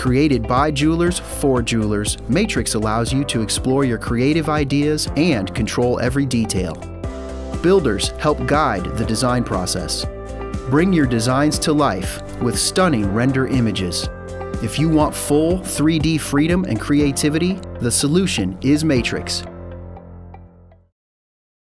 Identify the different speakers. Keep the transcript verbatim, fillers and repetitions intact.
Speaker 1: Created by jewelers for jewelers, Matrix allows you to explore your creative ideas and control every detail. Builders help guide the design process. Bring your designs to life with stunning render images. If you want full three D freedom and creativity, the solution is Matrix.